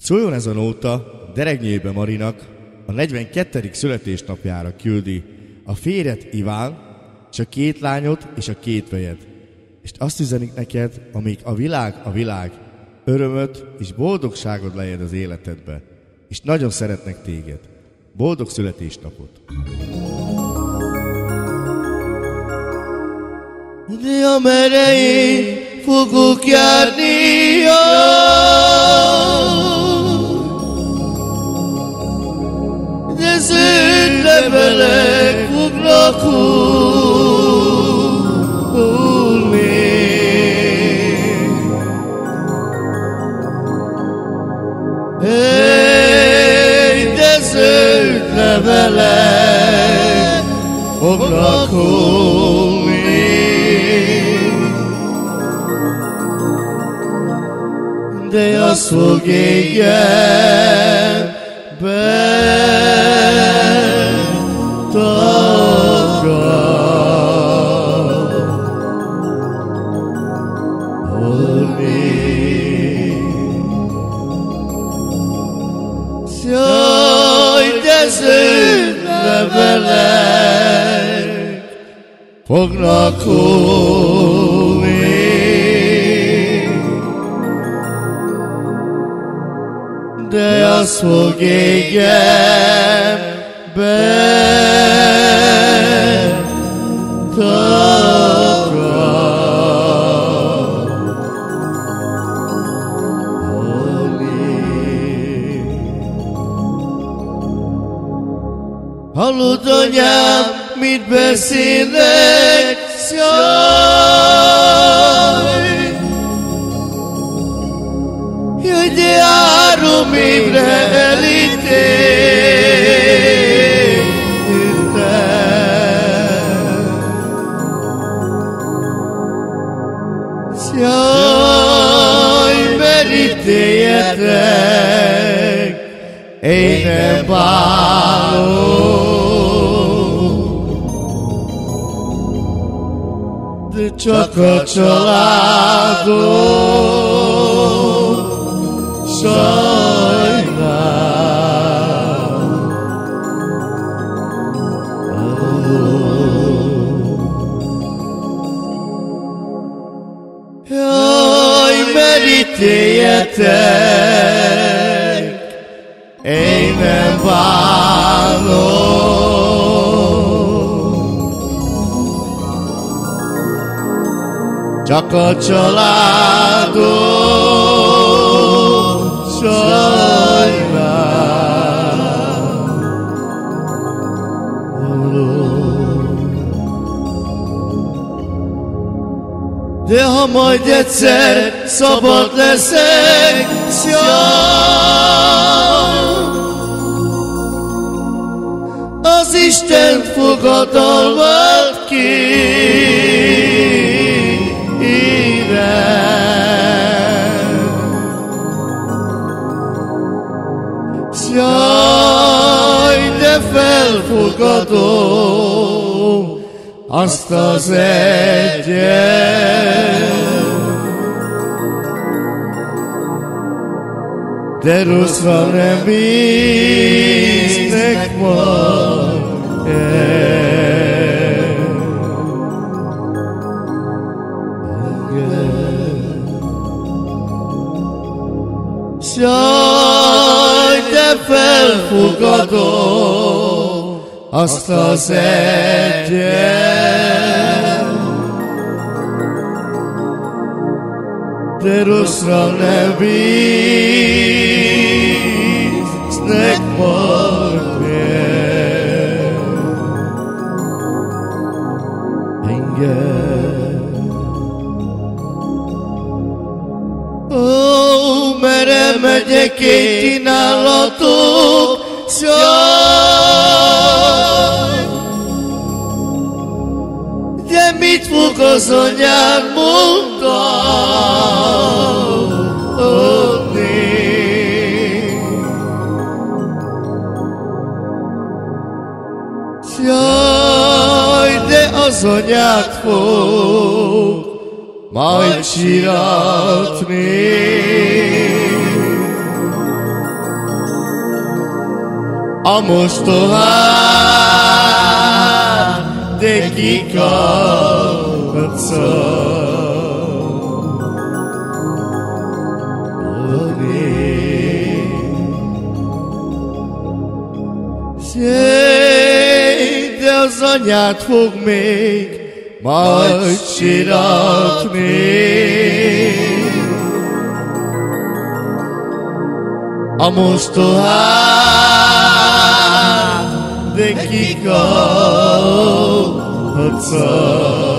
Szóljon ez a nóta Deregnyébe Marinak a 42. születésnapjára küldi a férjet Iván, és a 2 lányot és a 2 vejed. És azt üzenik neked, amíg a világ, örömöt és boldogságot lejed az életedbe. És nagyon szeretnek téged. Boldog születésnapot! De amerre én fogok járni, de zöld levelek fognak hullni. Hey, de zöld levelek fognak hullni. De azt fog égen Jaj, de zöld levelek fognak hullni. De azt fog égen hallod, anyám, mit beszélek, jaj, de 3 évre elítéltek. Jaj, mert ítéljetek, én nem bánok, de csak a családom sajnál. Jaj, mert ítéljetek, én nem bánok, csak a családom sajnál. De ha majd egyszer szabad leszek, az Isten fogadalmat jaj, de felfogadom azt az egyet, de rosszra nem bíznek majd. Jaj, de felfogadom azt az egyet, de rosszra nem bíznek majd engem. Ó, merre megyek én ti nálatok, jaj, de mit fog az anyád mondani? Jaj, de az anyád fog majd síratni. a mostohát, de kikaphatsz de az anyát fog még majd síratni. A mostohát, de kikaphatsz